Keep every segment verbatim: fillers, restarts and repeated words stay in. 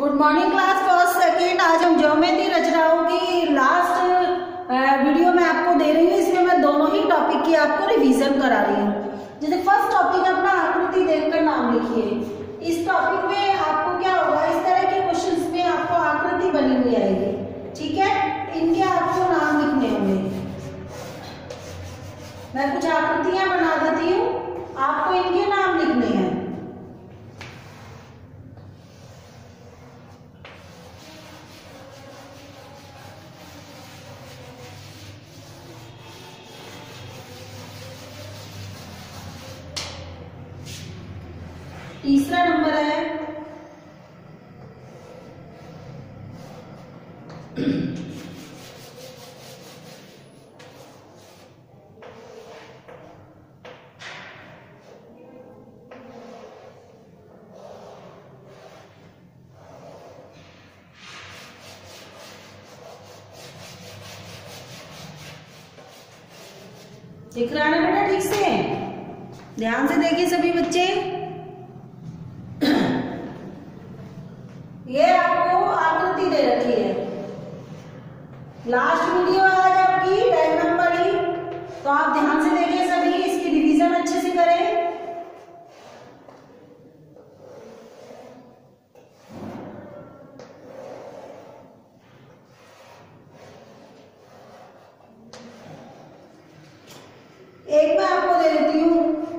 Good morning class first second. आज हम geometry रचनाओं की लास्ट वीडियो में आपको दे रही हूँ। इसमें मैं दोनों ही टॉपिक की आपको रिवीजन करा रही हूँ। जैसे फर्स्ट टॉपिक अपना आकृति देखकर नाम लिखिए। इस टॉपिक में आपको क्या होगा, इस तरह के क्वेश्चंस में आपको आकृति बनी हुई आएगी, ठीक है। इनके आपको नाम लिखने होंगे। मैं कुछ आकृतियां बना देती हूँ, आपको इनके नाम लिखने हैं। तीसरा नंबर है दिख रहा है ना बेटा? ठीक से ध्यान से देखिए सभी बच्चे। ये आपको आकृति दे रखी है। लास्ट वीडियो आज आपकी डायग्राम वाली, तो आप ध्यान से देखिए सभी, इसकी रिवीजन अच्छे से करें। एक मैं आपको दे देती हूँ।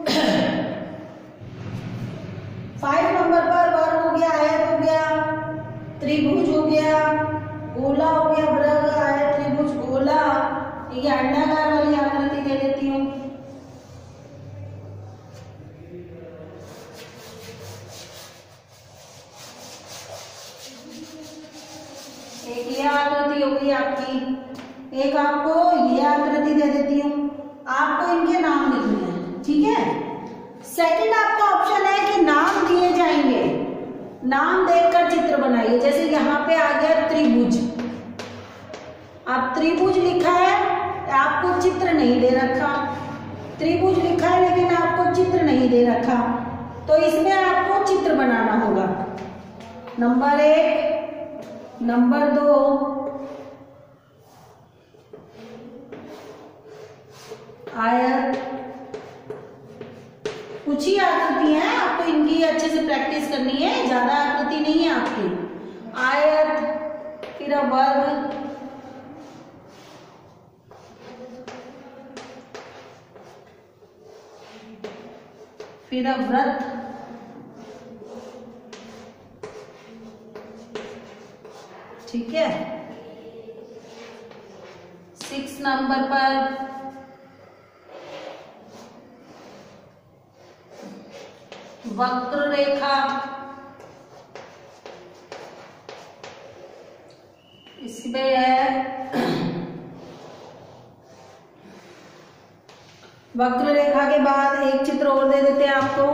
फाइव नंबर पर वर्ग हो गया, आयत हो गया, त्रिभुज हो गया, गोला हो गया, वृत्त, आयत, त्रिभुज, गोला, ठीक है। अंडाकार वाली आकृति दे देती हूँ। एक ये आकृति हो गई आपकी, एक आपको ये आकृति दे देती हूँ। आपको इनके नाम लिखने हैं, ठीक है। सेकंड आपका ऑप्शन है कि नाम दिए जाएंगे, नाम देखकर चित्र बनाइए। जैसे यहाँ पे आ गया त्रिभुज, आप त्रिभुज लिखा है, आपको चित्र नहीं दे रखा। त्रिभुज लिखा है लेकिन आपको चित्र नहीं दे रखा, तो इसमें आपको चित्र बनाना होगा। नंबर एक, नंबर दो, आयत, कुछ ही आकृति है, आपको इनकी अच्छे से प्रैक्टिस करनी है, ज्यादा आकृति नहीं है आपकी। आयत, फिर वर्ग, फिर वृत्त, ठीक है। सिक्स नंबर पर वक्र रेखा, इसमें है वक्र रेखा के बाद एक चित्र और दे देते हैं आपको,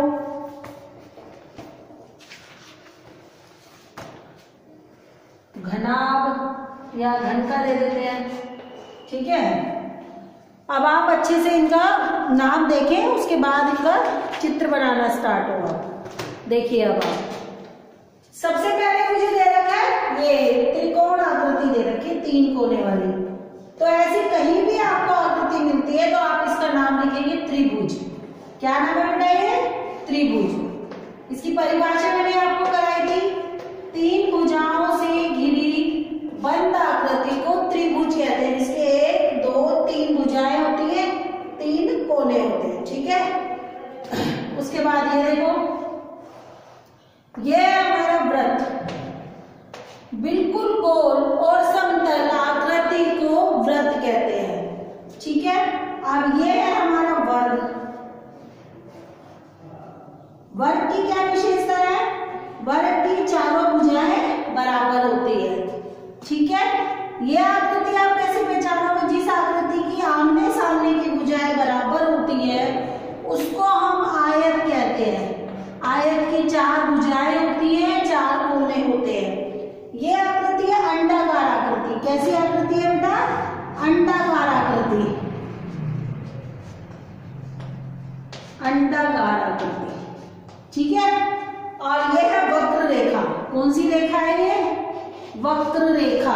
घनाभ या घन का दे देते हैं, ठीक है। अब आप अच्छे से इनका नाम देखें, उसके बाद इनका चित्र बनाना स्टार्ट होगा। देखिए अब आप सबसे पहले मुझे दे रखा है ये त्रिकोण आकृति दे रखी है, तीन कोने वाली। तो ऐसी कहीं भी आपको आकृति मिलती है तो आप इसका नाम लिखेंगे त्रिभुज। क्या नाम है बेटा? ये त्रिभुज। इसकी परिभाषा मैंने आपको कराई थी। तीन भुजाओं से घिरी बंद आकृति को त्रिभुज कहते हैं, जिसके एक, दो, तीन भुजाएं होती है, तीन कोने होते हैं, ठीक है। उसके बाद ये देखो, ये हमारा वृत्त, बिल्कुल गोल और समतल आकृति को वृत्त कहते हैं, ठीक है। अब ये है हमारा वर्ग। वर्ग की क्या विशेषता है? वर्ग की चारों भुजाएं बराबर होती है, ठीक है। ये आकृति आप कैसे पहचानोगे? जिस आकृति की आमने सामने की भुजाएं बराबर होती है उसको हम आयत कहते हैं। आयत की चार भुजाएं होती हैं, चार कोने होते हैं। ये आकृति है अंडाकार आकृति। कैसी आकृति है बेटा? अंडाकार आकृति, अंडाकार आकृति, ठीक है। और ये है वक्र रेखा। कौन सी रेखा है ये? वक्र रेखा,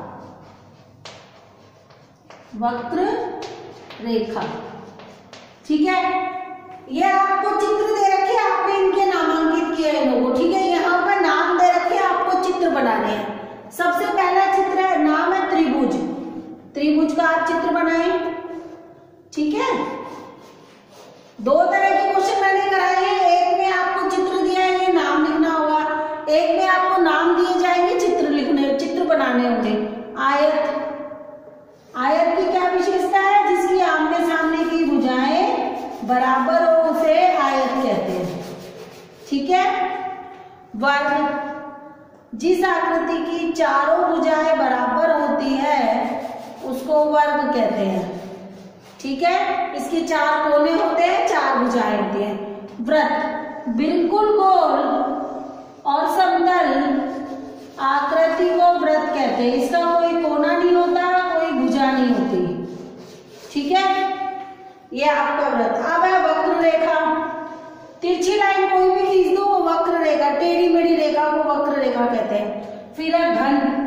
वक्र रेखा। ठीक है, ये आपको चित्र दे रखे, आपने इनके नामांकित किया है लोगों। ठीक है, यहाँ पर नाम दे रखे, आपको चित्र बनाने हैं। सबसे पहला चित्र है, नाम है त्रिभुज। त्रिभुज का आप चित्र बनाएं। ठीक है, दो तरह के क्वेश्चन मैंने कराए हैं। एक में आपको चित्र दिया है, ये नाम लिखना होगा। एक में आपको नाम दिए जाएंगे, चित्र लिखने, चित्र बनाने होंगे। आयत, आयत की क्या विशेषता है? जिसकी आमने सामने की भुजाएं बराबर हो उसे आयत कहते हैं। ठीक है, वर्ग, जिस आकृति की चारों भुजाएं बराबर होती है उसको वर्ग कहते हैं। ठीक है, इसके चार कोने होते हैं, चार भुजाएं होती हैं। वृत्त, बिल्कुल गोल और समतल आकृति को वृत्त कहते हैं। इसका कोई कोना नहीं होता, कोई भुजा नहीं होती। ठीक है, ये आपका वृत्त। अब है वक्र रेखा। तिरछी लाइन कोई भी खींच दो वो वक्र रेखा, टेढ़ी मेढ़ी रेखा को वक्र रेखा कहते हैं। फिर है घन,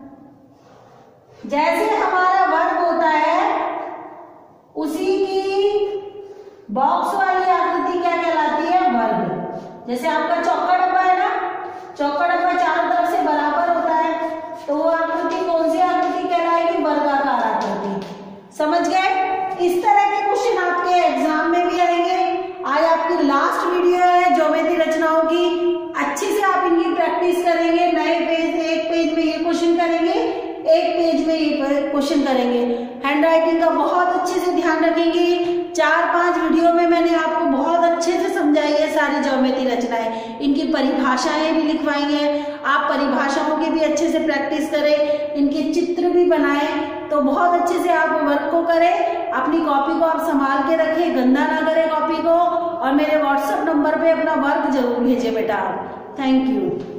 जैसे हमारा वर्ग होता है उसी की बॉक्स वाली आकृति क्या कहलाती है? वर्ग। जैसे आपका चौका डब्बा है ना, चौका डब्बा चारों तरफ से बराबर होता है, तो वो आकृति कौन सी आकृति कहलाएगी? वर्गाकार आकृति। समझ गए? इस तरह के क्वेश्चन आपके एग्जाम में भी आएंगे। आज आपकी लास्ट वीडियो है ज्योमेट्री रचनाओं की। अच्छे से आप इनकी प्रैक्टिस करेंगे। नए पेज, एक पेज में ये क्वेश्चन करेंगे, एक पेज में ये क्वेश्चन करेंगे। हैंड राइटिंग का बहुत अच्छे से ध्यान रखेंगे। चार पांच वीडियो में मैंने आपको बहुत अच्छे से समझाई है सारी ज्योमेट्री रचनाएं। इनकी परिभाषाएं भी लिखवाएंगे। आप परिभाषाओं की भी अच्छे से प्रैक्टिस करें, इनके चित्र भी बनाएं, तो बहुत अच्छे से आप वर्क को करें। अपनी कॉपी को आप संभाल के रखें, गंदा ना करें कॉपी को। और मेरे व्हाट्सएप नंबर पे अपना वर्क जरूर भेजें बेटा। Thank you.